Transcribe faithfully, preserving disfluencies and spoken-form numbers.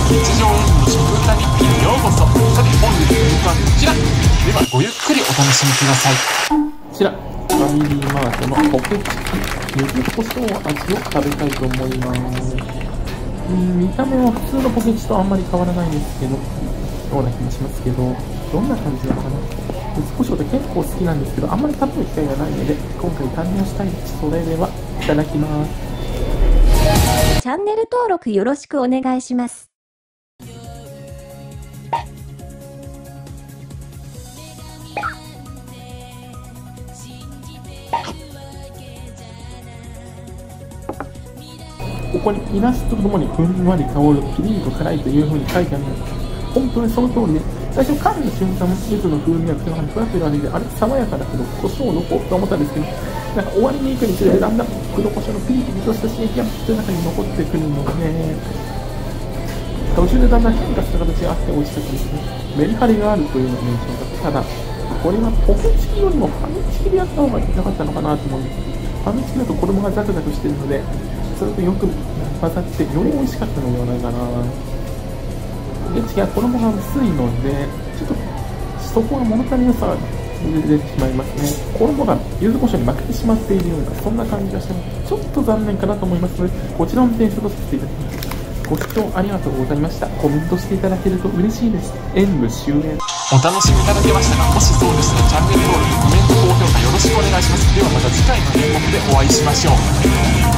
日常演舞の食歌日記にようこそ。さて本日の演舞はこちら。ではごゆっくりお楽しみください。こちらファミリーマートのポケチキ柚子胡椒味を食べたいと思います。うん、見た目は普通のポケチとあんまり変わらないんですけど、ような気もしますけど、どんな感じなのかな。柚子胡椒って結構好きなんですけど、あんまり食べる機会がないので今回堪能したいです。それではいただきます。 チャンネル登録よろしくお願いします。 ここにイラストとともにふんわり香るピリリと辛いという風に書いてあるので、本当にその通りで、最初噛んだ瞬間柚子の風味が口の中にふわっと広がって、あれ爽やかだけど胡椒どこと思ったんですけど、なんか終わりに行くにつれてだんだん黒胡椒のピリピリとした刺激が口の中に残ってくるので、途中でだんだん変化した形があって美味しかったですね。メリハリがあるというのが印象だ。ただこれはポケチキよりもファミチキでやった方がいいなかったのかなと思うんです。ファミチキだと衣がザクザクしてるので、それとよく混ざってより美味しかったのではないかな。ポケチキは衣が薄いのでちょっとそこは物足りなさが出てしまいますね。衣が柚子胡椒に負けてしまっているようなそんな感じがしてちょっと残念かなと思いますので、こちらの点数とさせていただきます。ご視聴ありがとうございました。コメントしていただけると嬉しいです。演舞終演。お楽しみいただけましたか。もしそうでしたらチャンネル登録、コメント、高評価よろしくお願いします。ではまた次回の演目でお会いしましょう。